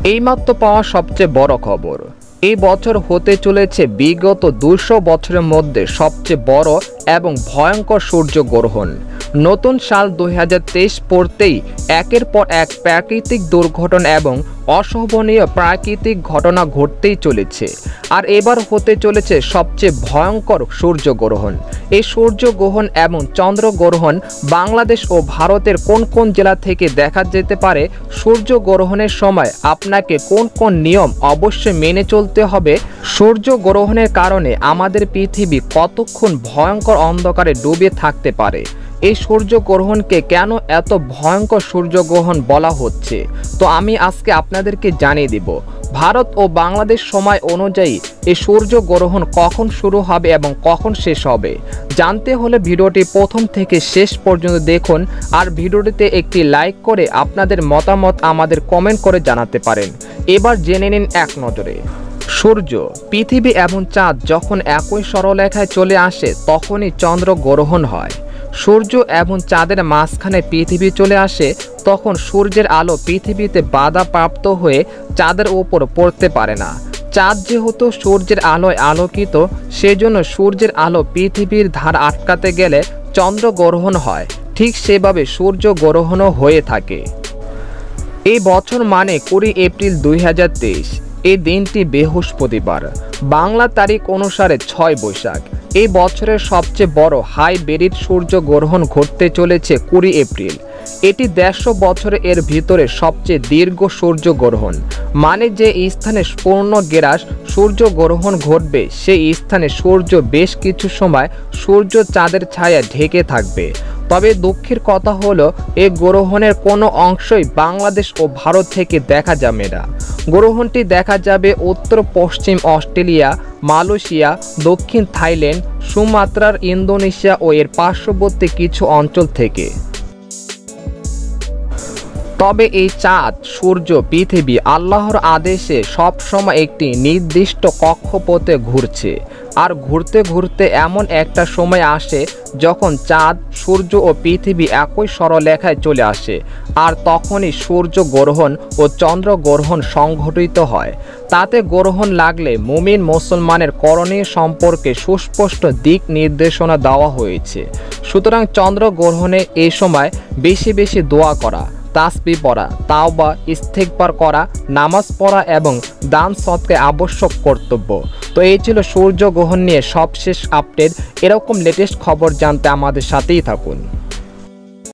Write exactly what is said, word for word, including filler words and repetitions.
এইমাত্র পাওয়া সবচেয়ে বড় খবর, এই বছর হতে চলেছে বিগত দুশো বছরের মধ্যে সবচেয়ে বড় এবং ভয়ঙ্কর সূর্যগ্রহণ। নতুন সাল দুই হাজার তেইশ পড়তেই একের পর এক প্রাকৃতিক দুর্ঘটনা এবং অশোভনীয় প্রাকৃতিক ঘটনা ঘটতেই চলেছে। আর এবার হতে চলেছে সবচেয়ে ভয়ঙ্কর সূর্যগ্রহণ। এই সূর্যগ্রহণ এবং চন্দ্রগ্রহণ বাংলাদেশ ও ভারতের কোন কোন জেলা থেকে দেখা যেতে পারে, সূর্যগ্রহণের সময় আপনাকে কোন কোন নিয়ম অবশ্যই মেনে চলতে হবে, সূর্যগ্রহণের কারণে আমাদের পৃথিবী কতক্ষণ ভয়ঙ্কর অন্ধকারে ডুবে থাকতে পারে, এই সূর্যগ্রহণকে কেন এত ভয়ঙ্কর সূর্যগ্রহণ বলা হচ্ছে, তো আমি আজকে আপনাদেরকে জানিয়ে দিব। ভারত ও বাংলাদেশ সময় অনুযায়ী এই সূর্যগ্রহণ কখন শুরু হবে এবং কখন শেষ হবে জানতে হলে ভিডিওটি প্রথম থেকে শেষ পর্যন্ত দেখুন। আর ভিডিওটিতে একটি লাইক করে আপনাদের মতামত আমাদের কমেন্ট করে জানাতে পারেন। এবার জেনে নিন এক নজরে। সূর্য, পৃথিবী এবং চাঁদ যখন একই সরলরেখায় চলে আসে তখনই চন্দ্রগ্রহণ হয়। সূর্য এবং চাঁদের মাঝখানে পৃথিবী চলে আসে তখন সূর্যের আলো পৃথিবীতে বাধাপ্রাপ্ত হয়ে চাঁদের উপর পড়তে পারে না। চাঁদ যেহেতু সূর্যের আলোয় আলোকিত, সেজন্য সূর্যের আলো পৃথিবীর ধার আটকাতে গেলে চন্দ্রগ্রহণ হয়। ঠিক সেভাবে সূর্যগ্রহণও হয়ে থাকে। এই বছর মানে কুড়ি এপ্রিল দুই হাজার তেইশ। এই দিনটি বৃহস্পতিবার, বাংলা তারিখ অনুসারে ছয় বৈশাখ। এই বছরের সবচেয়ে বড় হাইব্রিড সূর্যগ্রহণ ঘটতে চলেছে কুড়ি এপ্রিল। এটি দেড়শো বছরে এর ভিতরে সবচেয়ে দীর্ঘ সূর্যগ্রহণ। মানে যে স্থানে পূর্ণ গ্রাস সূর্যগ্রহণ ঘটবে সেই স্থানে সূর্য বেশ কিছু সময় সূর্য চাঁদের ছায়া ঢেকে থাকবে। তবে দুঃখের কথা হলো এই গ্রহণের কোনো অংশই বাংলাদেশ ও ভারত থেকে দেখা যাবে না। গ্রহণটি দেখা যাবে উত্তর পশ্চিম অস্ট্রেলিয়া, মালয়েশিয়া, দক্ষিণ থাইল্যান্ড, সুমাত্রার ইন্দোনেশিয়া ও এর পার্শ্ববর্তী কিছু অঞ্চল থেকে। তবে এই চাঁদ, সূর্য, পৃথিবী আল্লাহর আদেশে সব সময় একটি নির্দিষ্ট কক্ষপথে ঘুরছে। আর ঘুরতে ঘুরতে এমন একটা সময় আসে যখন চাঁদ, সূর্য ও পৃথিবী একই সরলরেখায় চলে আসে। আর তখনই সূর্যগ্রহণ ও চন্দ্রগ্রহণ সংঘটিত হয়। তাতে গ্রহণ লাগলে মুমিন মুসলমানের করণীয় সম্পর্কে সুস্পষ্ট দিক নির্দেশনা দেওয়া হয়েছে। সুতরাং চন্দ্রগ্রহণে এই সময় বেশি বেশি দোয়া করা, তাসবিহ পড়া, তাওবা, ইস্তেগফার করা, নামাজ পড়া এবং দান সদকা আবশ্যক কর্তব্য। তো এই ছিল সূর্যগ্রহণ নিয়ে সবশেষ আপডেট। এরকম লেটেস্ট খবর জানতে আমাদের সাথেই থাকুন।